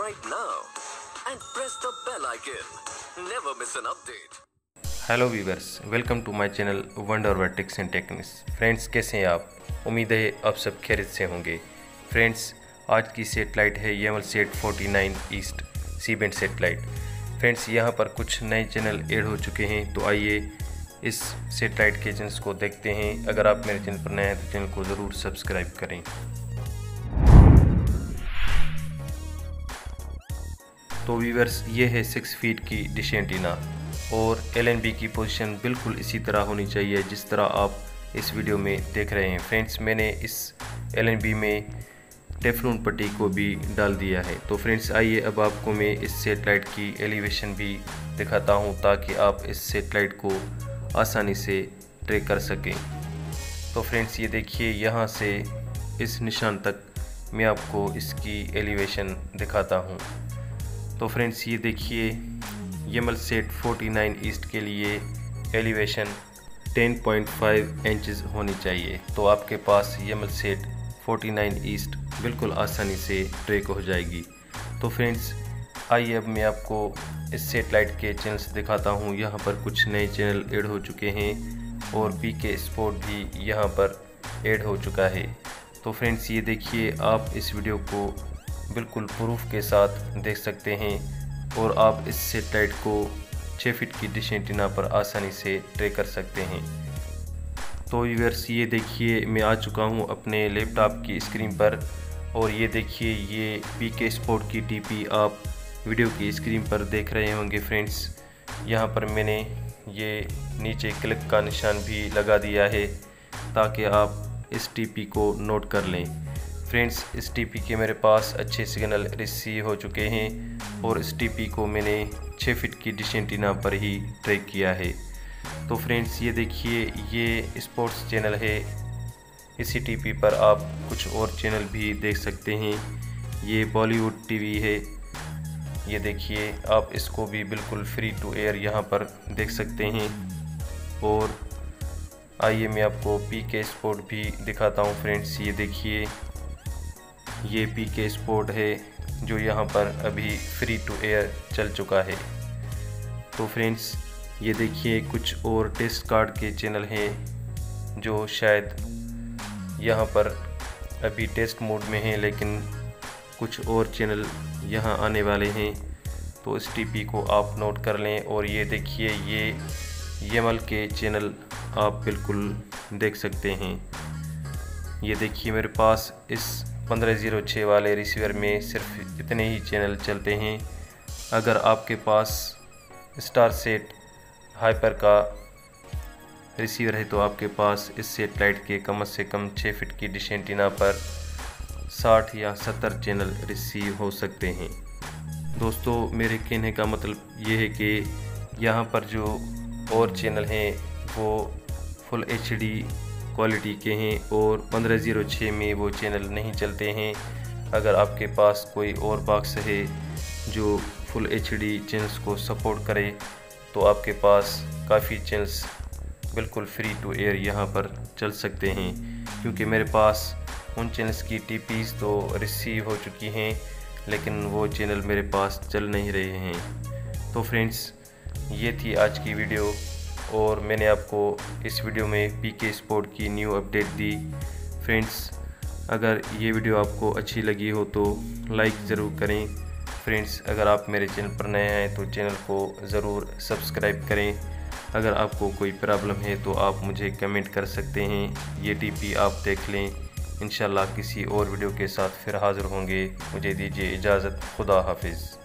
right now and press the bell icon. Never miss an update. Hello viewers, welcome to my channel wonder world tips and techniques. Friends, कैसे हैं आप? उम्मीद है आप सब खैरियत से होंगे। फ्रेंड्स, आज की सेटेलाइट है EMLSAT 49 east C band satellite. Friends, यहाँ पर कुछ नए चैनल ऐड हो चुके हैं, तो आइए इस सेटेलाइट के चैनल्स को देखते हैं। अगर आप मेरे चैनल पर नए हैं तो चैनल को ज़रूर सब्सक्राइब करें। तो वीवर्स, ये है 6 फीट की डिश एंटीना और LNB की पोजीशन बिल्कुल इसी तरह होनी चाहिए जिस तरह आप इस वीडियो में देख रहे हैं। फ्रेंड्स, मैंने इस LNB में टेफ्लॉन पट्टी को भी डाल दिया है। तो फ्रेंड्स, आइए अब आपको मैं इस सेटेलाइट की एलिवेशन भी दिखाता हूं ताकि आप इस सेटेलाइट को आसानी से ट्रैक कर सकें। तो फ्रेंड्स, ये देखिए, यहाँ से इस निशान तक मैं आपको इसकी एलिवेशन दिखाता हूँ। तो फ्रेंड्स, ये देखिए, EMLSAT 49 ईस्ट के लिए एलिवेशन 10.5 इंचेस होनी चाहिए। तो आपके पास EMLSAT 49 ईस्ट बिल्कुल आसानी से ट्रैक हो जाएगी। तो फ्रेंड्स, आइए अब मैं आपको इस सेटेलाइट के चैनल्स दिखाता हूँ। यहाँ पर कुछ नए चैनल ऐड हो चुके हैं और PK स्पोर्ट भी यहाँ पर ऐड हो चुका है। तो फ्रेंड्स, ये देखिए, आप इस वीडियो को बिल्कुल प्रूफ के साथ देख सकते हैं और आप इस सेटेलाइट को 6 फीट की डिश एंटीना पर आसानी से ट्रैक कर सकते हैं। तो व्यूअर्स, ये देखिए, मैं आ चुका हूँ अपने लैपटॉप की स्क्रीन पर और ये देखिए, ये PK स्पोर्ट की TP आप वीडियो की स्क्रीन पर देख रहे होंगे। फ्रेंड्स, यहाँ पर मैंने ये नीचे क्लिक का निशान भी लगा दिया है ताकि आप इस TP को नोट कर लें। फ्रेंड्स, इस TP के मेरे पास अच्छे सिग्नल रिसीव हो चुके हैं और इस TP को मैंने 6 फीट की डिश एंटीना पर ही ट्रैक किया है। तो फ्रेंड्स, ये देखिए, ये स्पोर्ट्स चैनल है। इसी TP पर आप कुछ और चैनल भी देख सकते हैं। ये बॉलीवुड TV है। ये देखिए, आप इसको भी बिल्कुल फ्री टू एयर यहाँ पर देख सकते हैं। और आइए मैं आपको PK स्पोर्ट भी दिखाता हूँ। फ्रेंड्स, ये देखिए, ये PK स्पोर्ट है जो यहाँ पर अभी फ्री टू एयर चल चुका है। तो फ्रेंड्स, ये देखिए, कुछ और टेस्ट कार्ड के चैनल हैं जो शायद यहाँ पर अभी टेस्ट मोड में हैं, लेकिन कुछ और चैनल यहाँ आने वाले हैं। तो इस TP को आप नोट कर लें। और ये देखिए, ये EML के चैनल आप बिल्कुल देख सकते हैं। ये देखिए, मेरे पास इस 1506 वाले रिसीवर में सिर्फ इतने ही चैनल चलते हैं। अगर आपके पास स्टारसेट हाइपर का रिसीवर है तो आपके पास इस सेटेलाइट के कम से कम 6 फीट की डिश एंटीना पर 60 या 70 चैनल रिसीव हो सकते हैं। दोस्तों, मेरे कहने का मतलब ये है कि यहाँ पर जो और चैनल हैं वो फुल HD क्वालिटी के हैं और 1506 में वो चैनल नहीं चलते हैं। अगर आपके पास कोई और बॉक्स है जो फुल HD चैनल्स को सपोर्ट करे तो आपके पास काफ़ी चैनल्स बिल्कुल फ्री टू एयर यहाँ पर चल सकते हैं, क्योंकि मेरे पास उन चैनल्स की TPs तो रिसीव हो चुकी हैं लेकिन वो चैनल मेरे पास चल नहीं रहे हैं। तो फ्रेंड्स, ये थी आज की वीडियो और मैंने आपको इस वीडियो में PK स्पोर्ट की न्यू अपडेट दी। फ्रेंड्स, अगर ये वीडियो आपको अच्छी लगी हो तो लाइक ज़रूर करें। फ्रेंड्स, अगर आप मेरे चैनल पर नए हैं तो चैनल को ज़रूर सब्सक्राइब करें। अगर आपको कोई प्रॉब्लम है तो आप मुझे कमेंट कर सकते हैं। ये TP आप देख लें। इंशाल्लाह किसी और वीडियो के साथ फिर हाज़िर होंगे। मुझे दीजिए इजाज़त। खुदा हाफिज़।